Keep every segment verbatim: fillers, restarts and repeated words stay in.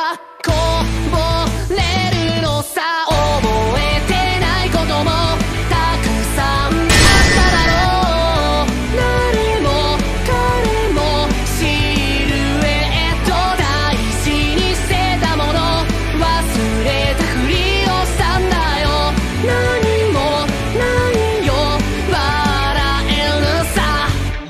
はこぼれるのさ。覚えてないこともたくさんあっただろう。誰も彼もシルエット大事にしてたもの忘れたふりをしたんだよ。何もないよ笑えるさ。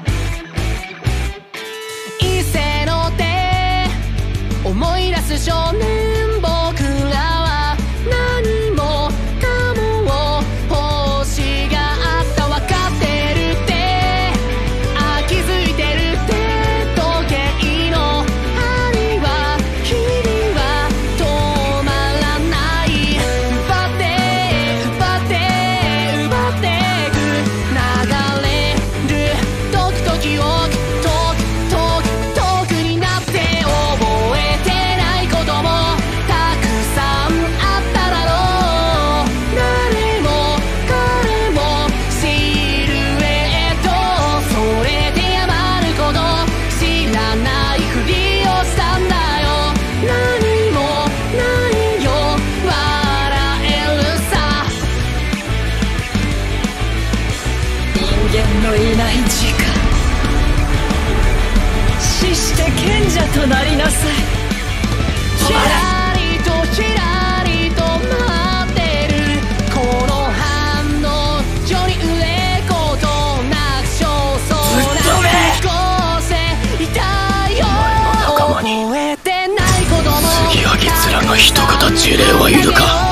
伊勢の手思い出す少年、僕らは何もかも星があった。分かってるってあ気づいてるって時計の針は日々は止まらない。奪って奪って奪ってく流れるドキドキをトクトクトクになって。覚えてないこともたくさんあっただろう。誰も彼もシルエットそれで余ること知らないふりをしたんだよ。何もないよ笑えるさ。 人間のいない時間、死して賢者となりなさい。 ひらりとひらりと待ってるこの反応上に売れことなく焦燥な少しいたよ。 お前の仲間に覚えてないことも継ぎはぎ面が一方事例はいるか。